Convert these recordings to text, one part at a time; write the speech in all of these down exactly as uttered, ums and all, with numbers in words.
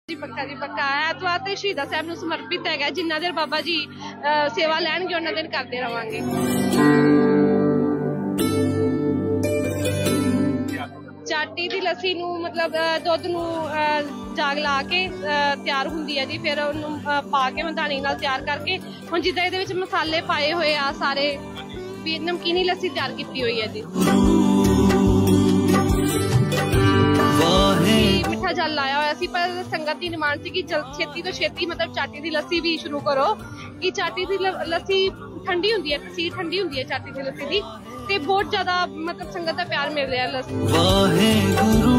जी पक्का जी पक्का ऐतवार ते शहीदा साहब नूं समर्पित है। जिन्ना देर बाबा जी सेवा लैणगे उन्ना देर करते रहांगे। चाटी दी लस्सी नूं मतलब दुध नूं जाग ला के तैयार हुंदी है जी, फिर उहनूं पा के मधानी नाल तैयार करके हुण जिद्दां इहदे विच मसाले पाए होए आ सारे भी नमकीनी लस्सी तैयार कीती हुई है जी। मिठा जल लाया होया सी पर संगत की डिमांड सी कि छेती तो छेती मतलब चाटी दी लस्सी भी शुरू करो कि चाटी दी लस्सी ठंडी हुंदी है, तसीर ठंडी हुंदी है चाटी दी लस्सी दी ते बहुत ज्यादा मतलब संगत का प्यार मिल रहा है लस्सी। वाहेगुरु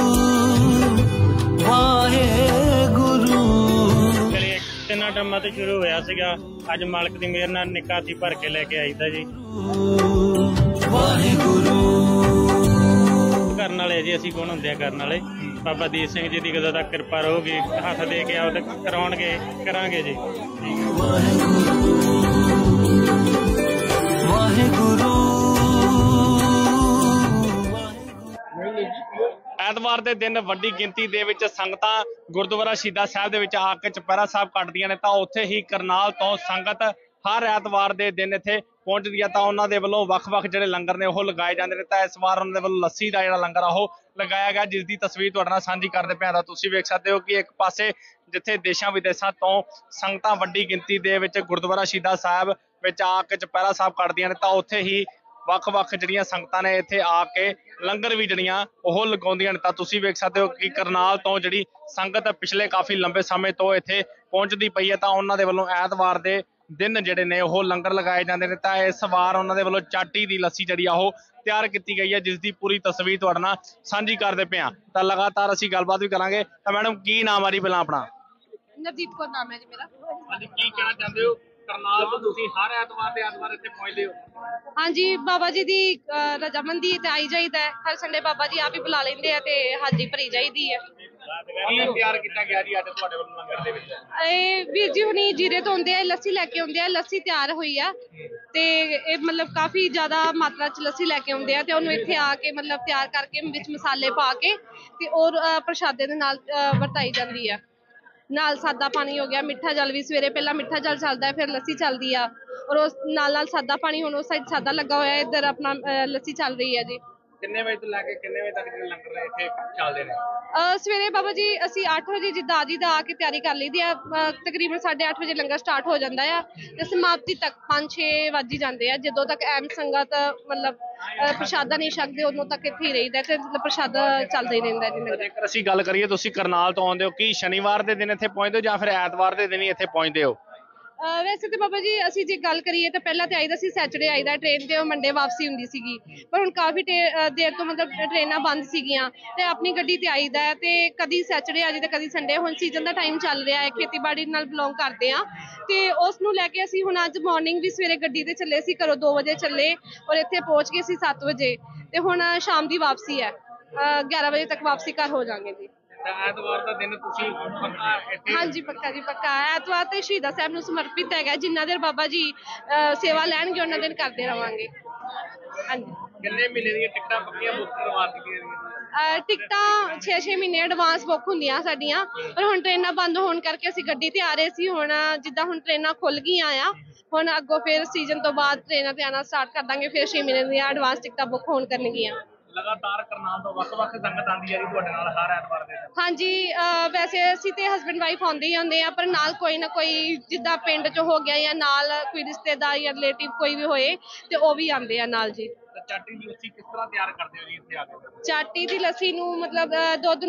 वाहेगुरु तिना टम्मा तो शुरू होया सीगा, अज मालक दी मेहर नाल निक्का सी भर के लेके आईदा जी। वाहेगुरु करन वाले जी असीं कौन हुंदे करन वाले, बाबा दीप सिंह जी की कदों तक कृपा रहोगी हथ दे के आओ तो कराउणगे करांगे जी। ਐਤਵਾਰ ਦੇ ਦਿਨ ਵੱਡੀ ਗਿਣਤੀ ਦੇ ਵਿੱਚ ਸੰਗਤਾਂ ਗੁਰਦੁਆਰਾ ਸ਼ਹੀਦਾਂ ਸਾਹਿਬ ਦੇ ਵਿੱਚ ਆ ਕੇ ਚੁਪਹਿਰਾ ਸਾਹਿਬ ਕੱਟਦੀਆਂ ਨੇ, ਤਾਂ ਉੱਥੇ ਹੀ ਕਰਨਾਲ ਤੋਂ ਸੰਗਤ ਹਰ ਐਤਵਾਰ ਦੇ ਦਿਨ ਇੱਥੇ ਪਹੁੰਚਦੀ ਆ, ਤਾਂ ਉਹਨਾਂ ਦੇ ਵੱਲੋਂ ਵੱਖ-ਵੱਖ ਜਿਹੜੇ ਲੰਗਰ ਨੇ ਉਹ ਲਗਾਏ ਜਾਂਦੇ ਨੇ। ਤਾਂ ਇਸ ਵਾਰ ਉਹਨਾਂ ਦੇ ਵੱਲੋਂ ਲੱਸੀ ਦਾ ਜਿਹੜਾ ਲੰਗਰ ਆ ਉਹ ਲਗਾਇਆ ਗਿਆ, ਜਿਸ ਦੀ ਤਸਵੀਰ ਤੁਹਾਡੇ ਨਾਲ ਸਾਂਝੀ ਕਰਦੇ ਪਏ ਹਾਂ। ਤੁਸੀਂ ਵੇਖ ਸਕਦੇ ਹੋ ਕਿ ਇੱਕ ਪਾਸੇ ਜਿੱਥੇ ਦੇਸ਼ਾਂ ਵਿਦੇਸ਼ਾਂ ਤੋਂ ਸੰਗਤਾਂ ਵੱਡੀ ਗਿਣਤੀ ਦੇ ਵਿੱਚ ਗੁਰਦੁਆਰਾ ਸ਼ਹੀਦਾਂ ਸਾਹਿਬ ਵਿੱਚ ਆ ਕੇ ਚੁਪਹਿਰਾ ਸਾਹਿਬ ਕੱਟਦੀਆਂ ਨੇ, ਤਾਂ ਉੱਥੇ ਹੀ ਵੱਖ-ਵੱਖ ਜਿਹੜੀਆਂ ਸੰਗਤਾਂ ਨੇ ਇੱਥੇ ਆ ਕੇ ਲੰਗਰ ਵੀ ਜਿਹੜੀਆਂ ਉਹ ਲਗਾਉਂਦੀਆਂ ਨੇ। ਤਾਂ ਤੁਸੀਂ ਵੇਖ ਸਕਦੇ ਹੋ ਕਿ ਕਰਨਾਲ ਤੋਂ ਜਿਹੜੀ ਸੰਗਤ ਪਿਛਲੇ ਕਾਫੀ ਲੰਬੇ ਸਮੇਂ ਤੋਂ ਇੱਥੇ ਪਹੁੰਚਦੀ ਪਈ ਹੈ, ਤਾਂ ਉਹਨਾਂ ਦੇ ਵੱਲੋਂ ਐਤਵਾਰ ਦੇ ਦਿਨ ਜਿਹੜੇ ਨੇ ਉਹ ਲੰਗਰ ਲਗਾਏ ਜਾਂਦੇ ਨੇ। ਤਾਂ ਇਸ ਵਾਰ ਉਹਨਾਂ ਦੇ ਵੱਲੋਂ ਚਾਟੀ ਦੀ ਲੱਸੀ ਜਿਹੜੀ ਆ ਉਹ ਤਿਆਰ ਕੀਤੀ ਗਈ ਹੈ, ਜਿਸ ਦੀ ਪੂਰੀ ਤਸਵੀਰ ਤੁਹਾਡੇ ਨਾਲ ਸਾਂਝੀ ਕਰਦੇ ਪਏ ਹਾਂ। ਤਾਂ ਲਗਾਤਾਰ ਅਸੀਂ ਗੱਲਬਾਤ ਵੀ ਕਰਾਂਗੇ। ਤਾਂ ਮੈਡਮ ਕੀ ਨਾਮ ਆ ਜੀ ਪਹਿਲਾਂ ਆਪਣਾ? ਨਵਦੀਪ ਕੌਰ ਨਾਮ ਹੈ ਜੀ ਮੇਰਾ। ਹਾਂਜੀ, ਕੀ ਕਹਿਣਾ ਚਾਹੁੰਦੇ ਹੋ? ਕਰਨਾਲ ਤੋਂ ਤੁਸੀਂ ਹਰ ਐਤਵਾਰ ਦੇ ਐਤਵਾਰ ਇੱਥੇ ਪਹੁੰਚਦੇ ਹੋ? ਹਾਂਜੀ, ਬਾਬਾ ਜੀ ਦੀ ਰਜਾਮੰਦੀ ਤੇ ਆਈ ਜਾਈਦਾ ਹੈ। ਹਰ ਸੰਡੇ ਬਾਬਾ ਜੀ ਆਪ ਹੀ ਬੁਲਾ ਲੈਂਦੇ ਆ ਤੇ ਹਾਜ਼ਰੀ ਭਰੀ ਜਾਈਦੀ ਹੈ। ਕੀ ਤਿਆਰ ਕੀਤਾ ਗਿਆ ਜੀ ਅੱਜ ਤੁਹਾਡੇ ਵੱਲੋਂ ਲੰਗਰ ਦੇ ਵਿੱਚ? ਇਹ ਵੀਰ ਜੀ ਹੁਣੀ ਜੀਰੇ ਤੋਂ ਆਉਂਦੇ ਆ, ਲੱਸੀ ਲੈ ਕੇ ਆਉਂਦੇ ਆ। ਲੱਸੀ ਤਿਆਰ ਹੋਈ ਆ ਤੇ ਇਹ ਮਤਲਬ ਕਾਫੀ ਜ਼ਿਆਦਾ ਮਾਤਰਾ ਚ ਲੱਸੀ ਲੈ ਕੇ ਆਉਂਦੇ ਆ ਤੇ ਉਹਨੂੰ ਇੱਥੇ ਆ ਕੇ ਮਤਲਬ ਤਿਆਰ ਕਰਕੇ ਵਿੱਚ ਮਸਾਲੇ ਪਾ ਕੇ ਤੇ ਔਰ ਪ੍ਰਸ਼ਾਦੇ ਦੇ ਨਾਲ ਵਰਤਾਈ ਜਾਂਦੀ ਆ। ਨਾਲ ਸਾਦਾ ਪਾਣੀ ਹੋ ਗਿਆ, ਮਿੱਠਾ ਜਲ ਵੀ ਸਵੇਰੇ ਪਹਿਲਾਂ ਮਿੱਠਾ ਜਲ ਚੱਲਦਾ ਹੈ, ਫਿਰ ਲੱਸੀ ਚੱਲਦੀ ਆ ਔਰ ਉਸ ਨਾਲ ਨਾਲ ਸਾਦਾ ਪਾਣੀ। ਹੁਣ ਉਸ ਸਾਈਡ ਸਾਦਾ ਲੱਗਾ ਹੋਇਆ, ਇੱਧਰ ਆਪਣਾ ਲੱਸੀ ਚੱਲ ਰਹੀ ਹੈ ਜੀ। ਕਿੰਨੇ ਵਜੇ ਤੋਂ ਲੈ ਕੇ ਕਿੰਨੇ ਵਜੇ ਤੱਕ ਜਿਹੜੇ ਲੰਗਰ ਨੇ ਇੱਥੇ ਚੱਲਦੇ ਨੇ? ਸਵੇਰੇ ਬਾਬਾ ਜੀ ਅਸੀਂ ਅੱਠ ਵਜੇ ਜਿੱਦਾਂ ਆ ਜੀ ਦਾ ਆ ਕੇ ਤਿਆਰੀ ਕਰ ਲਈਦੀ ਆ। ਤਕਰੀਬਨ ਸਾਢੇ ਅੱਠ ਵਜੇ ਲੰਗਰ ਸਟਾਰਟ ਹੋ ਜਾਂਦਾ ਆ ਤੇ ਸਮਾਪਤੀ ਤੱਕ ਪੰਜ ਛੇ ਵੱਜ ਹੀ ਜਾਂਦੇ ਆ। ਜਦੋਂ ਤੱਕ ਐਮ ਸੰਗਤ ਮਤਲਬ ਪ੍ਰਸ਼ਾਦਾ ਨਹੀਂ ਛਕਦੇ ਉਦੋਂ ਤੱਕ ਇੱਥੇ ਹੀ ਰਹੀਦਾ ਤੇ ਪ੍ਰਸ਼ਾਦਾ ਚੱਲਦਾ ਹੀ ਰਹਿੰਦਾ ਜੀ। ਜੇਕਰ ਅਸੀਂ ਗੱਲ ਕਰੀਏ, ਤੁਸੀਂ ਕਰਨਾਲ ਤੋਂ ਆਉਂਦੇ ਹੋ, ਕੀ ਸ਼ਨੀਵਾਰ ਦੇ ਦਿਨ ਇੱਥੇ ਪਹੁੰਚਦੇ ਹੋ ਜਾਂ ਫਿਰ ਐਤਵਾਰ ਦੇ ਦਿਨ ਹੀ ਇੱਥੇ ਪਹੁੰਚਦੇ ਹੋ? ਵੈਸੇ ਤੇ ਬਾਬਾ ਜੀ ਅਸੀਂ ਜੇ ਗੱਲ ਕਰੀਏ ਤਾਂ ਪਹਿਲਾਂ ਤੇ ਆਈਦਾ ਸੀ ਸੈਚਰਡੇ ਆਈਦਾ ਟ੍ਰੇਨ ਤੇ, ਉਹ ਮੰਡੇ ਵਾਪਸੀ ਹੁੰਦੀ ਸੀਗੀ। ਪਰ ਹੁਣ ਕਾਫੀ ਦੇਰ ਤੋਂ ਮਤਲਬ ਟ੍ਰੇਨਾਂ ਬੰਦ ਸੀਗੀਆਂ ਤੇ ਆਪਣੀ ਗੱਡੀ ਤੇ ਆਈਦਾ ਹੈ ਤੇ ਕਦੀ ਸੈਚਰਡੇ ਆ ਜੀ ਤੇ ਕਦੀ ਸੰਡੇ। ਹੁਣ ਸੀਜ਼ਨ ਦਾ ਟਾਈਮ ਚੱਲ ਰਿਹਾ ਹੈ, ਖੇਤੀਬਾੜੀ ਨਾਲ ਬਿਲੋਂਗ ਕਰਦੇ ਆ ਤੇ ਉਸ ਨੂੰ ਲੈ ਕੇ ਅਸੀਂ ਹੁਣ ਅੱਜ ਮਾਰਨਿੰਗ ਵੀ ਸਵੇਰੇ ਗੱਡੀ ਤੇ ਚੱਲੇ ਸੀ, ਘਰੋਂ ਦੋ ਵਜੇ ਚੱਲੇ ਔਰ ਇੱਥੇ ਪਹੁੰਚ ਗਏ ਸੀ ਸੱਤ ਵਜੇ ਤੇ ਹੁਣ ਸ਼ਾਮ ਦੀ ਵਾਪਸੀ ਹੈ। ਗਿਆਰਾਂ ਵਜੇ ਤੱਕ ਵਾਪਸੀ ਘਰ ਹੋ ਜਾਵਾਂਗੇ ਜੀ। ਐਤਵਾਰ ਦਾ ਦਿਨ ਤੁਸੀਂ ਪੱਕਾ ਇੱਥੇ? ਹਾਂਜੀ ਪੱਕਾ ਜੀ ਪੱਕਾ ਐਤਵਾਰ ਤੇ ਸ਼ਹੀਦਾ ਸਾਹਿਬ ਨੂੰ ਸਮਰਪਿਤ ਹੈਗਾ। ਜਿੰਨਾ ਦੇਰ ਬਾਬਾ ਜੀ ਸੇਵਾ ਲੈਣਗੇ ਉਹਨਾਂ ਦਿਨ ਕਰਦੇ ਰਵਾਂਗੇ। ਹਾਂਜੀ। ਕਿੰਨੇ ਮਹੀਨੇ ਦੀਆਂ ਟਿਕਟਾਂ ਪੱਕੀਆਂ ਬੁੱਕ ਕਰਵਾ ਦਿੱਤੀਆਂ? ਟਿਕਟਾਂ ਛੇ ਛੇ ਮਹੀਨੇ ਐਡਵਾਂਸ ਬੁੱਕ ਹੁੰਦੀਆਂ ਸਾਡੀਆਂ, ਪਰ ਹੁਣ ਟ੍ਰੇਨਾਂ ਬੰਦ ਹੋਣ ਕਰਕੇ ਅਸੀਂ ਗੱਡੀ ਤੇ ਆ ਰਹੇ ਸੀ। ਹੁਣ ਜਿੱਦਾਂ ਹੁਣ ਟ੍ਰੇਨਾਂ ਖੁੱਲ ਗਈਆਂ ਆ, ਹੁਣ ਅੱਗੋਂ ਫਿਰ ਸੀਜ਼ਨ ਤੋਂ ਬਾਅਦ ਟ੍ਰੇਨਾਂ ਤੇ ਆਉਣਾ ਸਟਾਰਟ ਕਰ ਦਾਂਗੇ। ਫਿਰ ਛੇ ਮਹੀਨੇ ਦੀਆਂ ਐਡਵਾਂਸ ਟਿਕਟਾਂ ਬੁੱਕ ਹੋਣ ਕਰਨਗੀਆਂ। ਲਗਾਤਾਰ ਕਰਨਾਲ ਤੋਂ ਵੱਖ-ਵੱਖ ਸੰਗਤ ਆਉਂਦੀ ਹੈ ਜੀ ਤੁਹਾਡੇ ਨਾਲ ਹਰ ਐਤਵਾਰ ਦੇ? ਹਾਂਜੀ, ਵੈਸੇ ਅਸੀਂ ਤੇ ਹਸਬੈਂਡ ਵਾਈਫ ਆਉਂਦੇ ਹੀ ਆਉਂਦੇ ਆ, ਪਰ ਨਾਲ ਕੋਈ ਨਾ ਕੋਈ ਜਿੱਦਾਂ ਪਿੰਡ 'ਚ ਹੋ ਗਿਆ ਜਾਂ ਨਾਲ ਕੋਈ ਰਿਸ਼ਤੇਦਾਰ ਜਾਂ ਰਿਲੇਟਿਵ ਕੋਈ ਵੀ ਹੋਏ ਤੇ ਉਹ ਵੀ ਆਉਂਦੇ ਆ ਨਾਲ ਜੀ। ਚਾਟੀ ਦੀ ਲੱਸੀ ਕਿਸ ਤਰ੍ਹਾਂ ਤਿਆਰ ਕਰਦੇ ਹੋ ਜੀ ਇੱਥੇ ਆ ਕੇ? ਚਾਟੀ ਦੀ ਲੱਸੀ ਨੂੰ ਮਤਲਬ ਦੁੱਧ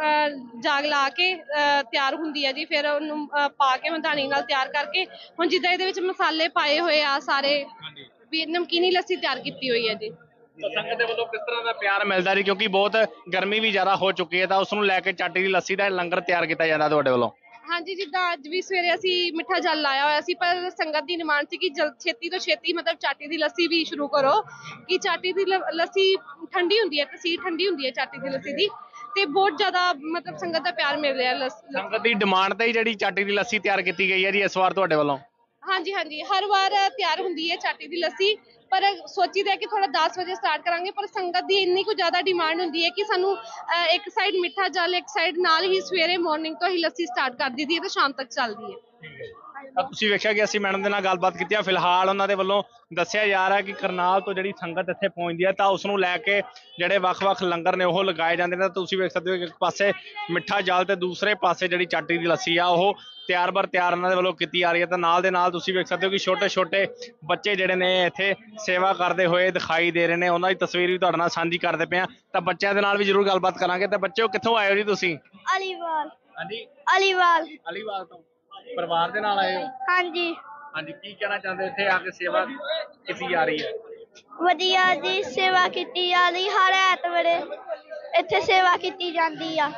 ਨੂੰ ਜਾਗ ਲਾ ਕੇ ਤਿਆਰ ਹੁੰਦੀ ਹੈ ਜੀ, ਫਿਰ ਉਹਨੂੰ ਪਾ ਕੇ ਮਧਾਣੀ ਨਾਲ ਤਿਆਰ ਕਰਕੇ ਹੁਣ ਜਿੱਦਾਂ ਇਹਦੇ ਵਿੱਚ ਮਸਾਲੇ ਪਾਏ ਹੋਏ ਆ ਸਾਰੇ ਵੀ ਨਮਕੀਨੀ ਲੱਸੀ ਤਿਆਰ ਕੀਤੀ ਹੋਈ ਹੈ ਜੀ। ਸੰਗਤ ਦੇ ਵੱਲੋਂ ਕਿਸ ਤਰ੍ਹਾਂ ਦਾ ਪਿਆਰ ਮਿਲਦਾ ਜੀ, ਕਿਉਂਕਿ ਬਹੁਤ ਗਰਮੀ ਵੀ ਜ਼ਿਆਦਾ ਹੋ ਚੁੱਕੀ ਹੈ, ਤਾਂ ਉਸ ਨੂੰ ਲੈ ਕੇ ਚਾਟੀ ਦੀ ਲੱਸੀ ਦਾ ਲੰਗਰ ਤਿਆਰ ਕੀਤਾ ਜਾਂਦਾ ਤੁਹਾਡੇ ਵੱਲੋਂ? ਹਾਂਜੀ, ਜਿੱਦਾਂ ਅੱਜ ਵੀ ਸਵੇਰੇ ਅਸੀਂ ਮਿੱਠਾ ਜਲ ਲਾਇਆ ਹੋਇਆ ਸੀ ਪਰ ਸੰਗਤ ਦੀ ਡਿਮਾਂਡ ਸੀ ਕਿ ਜਲ ਛੇਤੀ ਤੋਂ ਛੇਤੀ ਮਤਲਬ ਚਾਟੀ ਦੀ ਲੱਸੀ ਵੀ ਸ਼ੁਰੂ ਕਰੋ ਕਿ ਚਾਟੀ ਦੀ ਲੱਸੀ ਠੰਡੀ ਹੁੰਦੀ ਹੈ, ਤਸੀਰ ਠੰਡੀ ਹੁੰਦੀ ਹੈ ਚਾਟੀ ਦੀ ਲੱਸੀ ਦੀ ਤੇ ਬਹੁਤ ਜ਼ਿਆਦਾ ਮਤਲਬ ਸੰਗਤ ਦਾ ਪਿਆਰ ਮਿਲ ਰਿਹਾ। ਸੰਗਤ ਦੀ ਡਿਮਾਂਡ ਤੇ ਹੀ ਜਿਹੜੀ ਚਾਟੀ ਦੀ ਲੱਸੀ ਤਿਆਰ ਕੀਤੀ ਗਈ ਹੈ ਜੀ ਇਸ ਵਾਰ ਤੁਹਾਡੇ ਵੱਲੋਂ? ਹਾਂਜੀ ਹਾਂਜੀ ਹਰ ਵਾਰ ਤਿਆਰ ਹੁੰਦੀ ਹੈ ਚਾਟੀ ਦੀ ਲੱਸੀ, ਪਰ ਸੋਚੀਦਾ ਕਿ ਥੋੜਾ ਦਸ ਵਜੇ ਸਟਾਰਟ ਕਰਾਂਗੇ, ਪਰ ਸੰਗਤ ਦੀ ਇੰਨੀ ਕੁ ਜ਼ਿਆਦਾ ਡਿਮਾਂਡ ਹੁੰਦੀ ਹੈ ਕਿ ਸਾਨੂੰ ਅਹ, ਇੱਕ ਸਾਈਡ ਮਿੱਠਾ ਜਲ, ਇੱਕ ਸਾਈਡ ਨਾਲ ਹੀ ਸਵੇਰੇ ਮਾਰਨਿੰਗ ਤੋਂ ਹੀ ਲੱਸੀ ਸਟਾਰਟ ਕਰ ਦਿੱਤੀ ਹੈ ਤੇ ਸ਼ਾਮ ਤੱਕ ਚੱਲਦੀ ਹੈ। ਤਾਂ ਤੁਸੀਂ ਵੇਖਿਆ ਕਿ ਅਸੀਂ ਮੈਡਮ ਦੇ ਨਾਲ ਗੱਲਬਾਤ ਕੀਤੀ ਆ। ਫਿਲਹਾਲ ਉਹਨਾਂ ਦੇ ਵੱਲੋਂ ਦੱਸਿਆ ਜਾ ਰਿਹਾ ਕਿ ਕਰਨਾਲ ਤੋਂ ਜਿਹੜੀ ਸੰਗਤ ਇੱਥੇ ਪਹੁੰਚਦੀ ਹੈ ਤਾਂ ਉਸ ਨੂੰ ਲੈ ਕੇ ਜਿਹੜੇ ਵੱਖ-ਵੱਖ ਲੰਗਰ ਨੇ ਉਹ ਲਗਾਏ ਜਾਂਦੇ ਨੇ। ਤੁਸੀਂ ਵੇਖ ਸਕਦੇ ਹੋ ਕਿ ਇੱਕ ਪਾਸੇ ਮਿੱਠਾ ਜਲ ਤੇ ਦੂਸਰੇ ਪਾਸੇ ਜਿਹੜੀ ਚਾਟੀ ਦੀ ਲੱਸੀ ਆ ਉਹ ਤਿਆਰ ਬਰ ਤਿਆਰ ਉਹਨਾਂ ਦੇ ਵੱਲੋਂ ਕੀਤੀ ਆ ਰਹੀ ਹੈ। ਤਾਂ ਨਾਲ ਦੇ ਨਾਲ ਤੁਸੀਂ ਵੇਖ ਸਕਦੇ ਹੋ ਕਿ ਛੋਟੇ-ਛੋਟੇ ਬੱਚੇ ਜਿਹੜੇ ਨੇ ਇੱਥੇ ਸੇਵਾ ਕਰਦੇ ਹੋਏ ਦਿਖਾਈ ਦੇ ਰਹੇ ਨੇ। ਉਹਨਾਂ ਦੀ ਤਸਵੀਰ ਵੀ ਤੁਹਾਡੇ ਨਾਲ ਸਾਂਝੀ ਕਰਦੇ ਪਏ ਆ। ਤਾਂ ਬੱਚਿਆਂ ਦੇ ਨਾਲ ਵੀ ਜ਼ਰੂਰ ਗੱਲਬਾਤ ਕਰਾਂਗੇ। ਤਾਂ ਬੱਚਿਓ ਕਿੱਥੋਂ ਆਏ ਹੋ ਜੀ ਤੁਸੀਂ? ਅਲੀਵਾਲ ਹਾਂਜੀ, ਅਲੀਵਾਲ ਅਲੀਵਾਲ ਤੋਂ ਪਰਿਵਾਰ ਦੇ ਨਾਲ ਆਏ ਹੋ? ਹਾਂਜੀ ਹਾਂਜੀ, ਕੀ ਕਹਿਣਾ ਚਾਹੁੰਦੇ ਇੱਥੇ ਆ ਕੇ ਸੇਵਾ ਕੀਤੀ ਜਾ ਰਹੀ ਹੈ? ਵਧੀਆ ਜੀ, ਸੇਵਾ ਕੀਤੀ ਜਾਂਦੀ ਹਰ ਐਤਵਾਰੇ ਇੱਥੇ ਸੇਵਾ ਕੀਤੀ ਜਾਂਦੀ ਆ।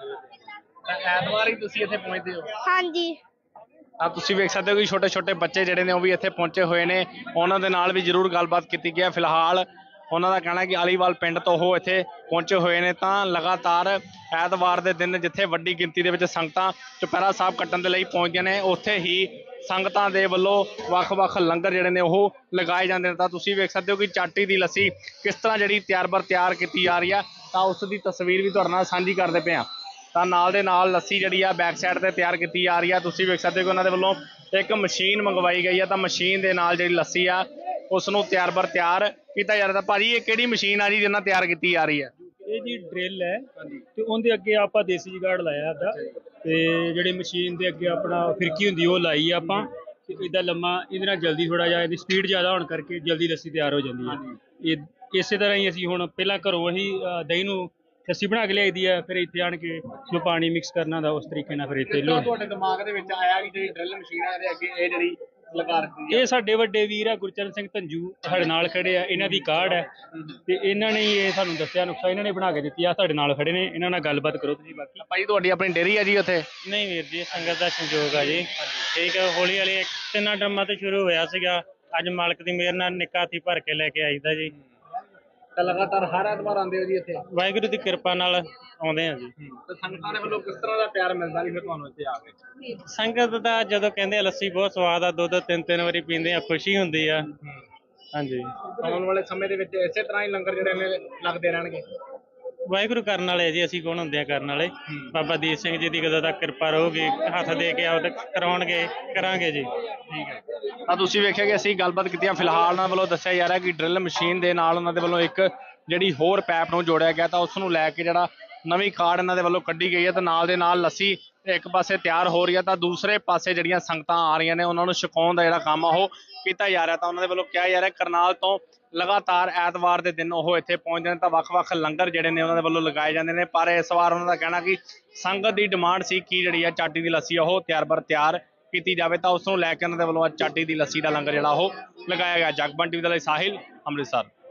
ਤਾਂ ਐਤਵਾਰ ਹੀ ਤੁਸੀਂ ਇੱਥੇ ਪਹੁੰਚਦੇ ਹੋ? ਹਾਂਜੀ ਤਾਂ ਤੁਸੀਂ ਵੇਖ ਸਕਦੇ ਹੋ ਕਿ ਛੋਟੇ ਛੋਟੇ ਬੱਚੇ ਜਿਹੜੇ ਨੇ ਉਹ ਵੀ ਇੱਥੇ ਪਹੁੰਚੇ ਹੋਏ ਨੇ। ਉਹਨਾਂ ਦੇ ਨਾਲ ਵੀ ਜ਼ਰੂਰ ਗੱਲਬਾਤ ਕੀਤੀ ਗਈ ਹੈ। ਫਿਲਹਾਲ ਉਹਨਾਂ ਦਾ ਕਹਿਣਾ ਕਿ ਅਲੀਵਾਲ ਪਿੰਡ ਤੋਂ ਉਹ ਇੱਥੇ ਪਹੁੰਚੇ ਹੋਏ ਨੇ। ਤਾਂ ਲਗਾਤਾਰ ਐਤਵਾਰ ਦੇ ਦਿਨ ਜਿੱਥੇ ਵੱਡੀ ਗਿਣਤੀ ਦੇ ਵਿੱਚ ਸੰਗਤਾਂ ਚੁਪਹਿਰਾ ਸਾਹਿਬ ਕੱਟਣ ਦੇ ਲਈ ਪਹੁੰਚਦੀਆਂ ਨੇ, ਉੱਥੇ ਹੀ ਸੰਗਤਾਂ ਦੇ ਵੱਲੋਂ ਵੱਖ-ਵੱਖ ਲੰਗਰ ਜਿਹੜੇ ਨੇ ਉਹ ਲਗਾਏ ਜਾਂਦੇ ਨੇ। ਤਾਂ ਤੁਸੀਂ ਵੇਖ ਸਕਦੇ ਹੋ ਕਿ ਚਾਟੀ ਦੀ ਲੱਸੀ ਕਿਸ ਤਰ੍ਹਾਂ ਜਿਹੜੀ ਤਿਆਰ ਬਰ ਤਿਆਰ ਕੀਤੀ ਜਾ ਰਹੀ ਆ। ਤਾਂ ਉਸ ਦੀ ਤਸਵੀਰ ਵੀ ਤੁਹਾਡੇ ਨਾਲ ਸਾਂਝੀ ਕਰਦੇ ਪਏ ਆ। ਤਾਂ ਨਾਲ ਦੇ ਨਾਲ ਲੱਸੀ ਜਿਹੜੀ ਆ ਬੈਕ ਸਾਈਡ ਤੇ ਤਿਆਰ ਕੀਤੀ ਜਾ ਰਹੀ ਆ। ਤੁਸੀਂ ਵੇਖ ਸਕਦੇ ਹੋ ਕਿ ਉਹਨਾਂ ਦੇ ਵੱਲੋਂ ਇੱਕ ਮਸ਼ੀਨ ਮੰਗਵਾਈ ਗਈ ਆ। ਤਾਂ ਮਸ਼ੀਨ ਦੇ ਨਾਲ ਜਿਹੜੀ ਲੱਸੀ ਆ ਉਸ ਨੂੰ ਤਿਆਰ ਬਰ ਤਿਆਰ ਕੀਤਾ ਜਾ ਰਿਹਾ। ਤਾਂ ਭਾਜੀ ਇਹ ਕਿਹੜੀ ਮਸ਼ੀਨ ਆ ਜੀ ਜਿਹਦੇ ਨਾਲ ਤਿਆਰ ਕੀਤੀ ਜਾ ਰਹੀ ਹੈ? ਇਹ ਜੀ ਡਰਿਲ ਹੈ ਤੇ ਉਹਦੇ ਅੱਗੇ ਆਪਾਂ ਦੇਸੀ ਜੁਗਾੜ ਲਾਇਆ ਦਾ, ਤੇ ਜਿਹੜੇ ਮਸ਼ੀਨ ਦੇ ਅੱਗੇ ਆਪਣਾ ਫਿਰਕੀ ਹੁੰਦੀ ਉਹ ਲਾਈ ਆ ਆਪਾਂ, ਤੇ ਇਦਾਂ ਲੰਮਾ ਇਹਦੇ ਨਾਲ ਜਲਦੀ ਥੋੜਾ ਜਿਹਾ ਇਹਦੀ ਸਪੀਡ ਜ਼ਿਆਦਾ ਹੋਣ ਕਰਕੇ ਜਲਦੀ ਲੱਸੀ ਤਿਆਰ ਹੋ ਜਾਂਦੀ ਹੈ। ਇਹ ਇਸੇ ਤਰ੍ਹਾਂ ਹੀ ਅਸੀਂ ਹੁਣ ਪਹਿਲਾਂ ਘਰੋਂ ਅਸੀਂ ਦਹੀਂ ਨੂੰ ਲੱਸੀ ਬਣਾ ਕੇ ਲਿਆਈਦੀ ਆ, ਫਿਰ ਇੱਥੇ ਆਣ ਕੇ ਜੋ ਪਾਣੀ ਮਿਕਸ ਕਰਨਾ ਦਾ ਉਸ ਤਰੀਕੇ ਨਾਲ ਫਿਰ ਇੱਥੇ ਲੋ। ਤੁਹਾਡੇ ਦਿਮਾਗ ਦੇ ਵਿੱਚ ਆਇਆ ਕਿ ਜਿਹੜੀ ਡਰਿਲ ਮਸ਼ੀਨ ਹੈ ਇਹਦੇ ਅੱਗੇ ਇਹ ਜਿਹੜੀ ਲਗਾ ਦਿੱਤੀ? ਇਹ ਸਾਡੇ ਵੱਡੇ ਵੀਰ ਆ ਗੁਰਚਰਨ ਸਿੰਘ ਧੰਜੂ ਸਾਡੇ ਨਾਲ ਖੜੇ ਆ, ਇਹਨਾਂ ਦੀ ਕਾਢ ਹੈ ਤੇ ਇਹਨਾਂ ਨੇ ਇਹ ਸਾਨੂੰ ਦੱਸਿਆ ਨੁਕਸਾ, ਇਹਨਾਂ ਨੇ ਬਣਾ ਕੇ ਦਿੱਤੀ ਆ। ਸਾਡੇ ਨਾਲ ਖੜੇ ਨੇ, ਇਹਨਾਂ ਨਾਲ ਗੱਲਬਾਤ ਕਰੋ ਤੁਸੀਂ। ਬਾਕੀ ਭਾਈ ਤੁਹਾਡੀ ਆਪਣੀ ਡੇਅਰੀ ਹੈ ਜੀ ਉੱਥੇ? ਨਹੀਂ ਵੀਰ ਜੀ, ਸੰਗਤ ਦਾ ਸੰਯੋਗ ਆ ਜੀ। ਠੀਕ ਹੈ, ਹੌਲੀ ਹੌਲੀ ਤਿੰਨਾਂ ਡਰਮਾਂ ਤੇ ਸ਼ੁਰੂ ਹੋਇਆ ਸੀਗਾ, ਅੱਜ ਮਾਲਕ ਦੀ ਮਿਹਰ ਨਾਲ ਨਿੱਕਾ ਹਾਥੀ ਭਰ ਕੇ ਲੈ ਕੇ ਆਈਦਾ ਜੀ। ਤਾਂ ਲਗਾਤਾਰ ਹਰ ਐਤਵਾਰ ਆਉਂਦੇ ਹੋ ਜੀ ਇੱਥੇ? ਵਾਹਿਗੁਰੂ ਦੀ ਕਿਰਪਾ ਨਾਲ ਆਉਂਦੇ ਆ ਜੀ। ਤੇ ਸੰਗਤਾਂ ਦੇ ਵੱਲੋਂ ਕਿਸ ਤਰ੍ਹਾਂ ਦਾ ਪਿਆਰ ਮਿਲਦਾ ਜੀ ਫਿਰ ਤੁਹਾਨੂੰ ਇੱਥੇ ਆ ਕੇ? ਸੰਗਤ ਦਾ ਜਦੋਂ ਕਹਿੰਦੇ ਆ ਲੱਸੀ ਬਹੁਤ ਸਵਾਦ ਆ, ਦੋ ਦੋ ਤਿੰਨ ਤਿੰਨ ਵਾਰੀ ਪੀਂਦੇ ਆ, ਖੁਸ਼ੀ ਹੁੰਦੀ ਆ। ਹਾਂਜੀ, ਆਉਣ ਵਾਲੇ ਸਮੇਂ ਦੇ ਵਿੱਚ ਇਸੇ ਤਰ੍ਹਾਂ ਹੀ ਲੰਗਰ ਜਿਹੜੇ ਨੇ ਲੱਗਦੇ ਰਹਿਣਗੇ? ਵਾਹਿਗੁਰੂ ਕਰਨ ਵਾਲੇ ਜੀ, ਅਸੀਂ ਕੌਣ ਹੁੰਦੇ ਆ ਕਰਨ ਵਾਲੇ। ਬਾਬਾ ਦੀਪ ਸਿੰਘ ਜੀ ਦੀ ਕਦੋਂ ਤੱਕ ਕਿਰਪਾ ਰਹੂਗੀ, ਹੱਥ ਦੇ ਕੇ ਆਓ ਤੇ ਕਰਾਉਣਗੇ, ਕਰਾਂਗੇ ਜੀ। ਠੀਕ ਹੈ। ਤਾਂ ਤੁਸੀਂ ਵੇਖਿਆ ਕਿ ਅਸੀਂ ਗੱਲਬਾਤ ਕੀਤੀ ਆ। ਫਿਲਹਾਲ ਉਹਨਾਂ ਵੱਲੋਂ ਦੱਸਿਆ ਜਾ ਰਿਹਾ ਕਿ ਡਰਿਲ ਮਸ਼ੀਨ ਦੇ ਨਾਲ ਉਹਨਾਂ ਦੇ ਵੱਲੋਂ ਇੱਕ ਜਿਹੜੀ ਹੋਰ ਪੈਪ ਨੂੰ ਜੋੜਿਆ ਗਿਆ, ਤਾਂ ਉਸ ਨੂੰ ਲੈ ਕੇ ਜਿਹੜਾ ਨਵੀਂ ਕਾਰਡ ਇਹਨਾਂ ਦੇ ਵੱਲੋਂ ਕੱਢੀ ਗਈ ਹੈ। ਤਾਂ ਨਾਲ ਦੇ ਨਾਲ ਲੱਸੀ ਇੱਕ ਪਾਸੇ ਤਿਆਰ ਹੋ ਰਹੀ ਹੈ, ਤਾਂ ਦੂਸਰੇ ਪਾਸੇ ਜਿਹੜੀਆਂ ਸੰਗਤਾਂ ਆ ਰਹੀਆਂ ਨੇ ਉਹਨਾਂ ਨੂੰ ਛਕਾਉਣ ਦਾ ਜਿਹੜਾ ਕੰਮ ਆ ਉਹ ਕੀਤਾ ਜਾ ਰਿਹਾ। ਤਾਂ ਉਹਨਾਂ ਦੇ ਵੱਲੋਂ ਕਿਹਾ ਜਾ ਰਿਹਾ ਕਰਨਾਲ ਤੋਂ ਲਗਾਤਾਰ ਐਤਵਾਰ ਦੇ ਦਿਨ ਉਹ ਇੱਥੇ ਪਹੁੰਚਦੇ ਨੇ ਤਾਂ ਵੱਖ-ਵੱਖ ਲੰਗਰ ਜਿਹੜੇ ਨੇ ਉਹਨਾਂ ਦੇ ਵੱਲੋਂ ਲਗਾਏ ਜਾਂਦੇ ਨੇ। ਪਰ ਇਸ ਵਾਰ ਉਹਨਾਂ ਦਾ ਕਹਿਣਾ ਕਿ ਸੰਗਤ ਦੀ ਡਿਮਾਂਡ ਸੀ ਕਿ ਜਿਹੜੀ ਆ ਚਾਟੀ ਦੀ ਲੱਸੀ ਉਹ ਤਿਆਰ ਬਰ ਤਿਆਰ ਕੀਤੀ ਜਾਵੇ, ਤਾਂ ਉਸ ਨੂੰ ਲੈ ਕੇ ਉਹਨਾਂ ਦੇ ਵੱਲੋਂ ਚਾਟੀ ਦੀ ਲੱਸੀ ਦਾ ਲੰਗਰ ਜਿਹੜਾ ਉਹ ਲਗਾਇਆ ਗਿਆ। ਜਗਬਾਣੀ ਟੀਵੀ ਦੇ ਲਈ ਸਾਹਿਲ, ਅੰਮ੍ਰਿਤਸਰ।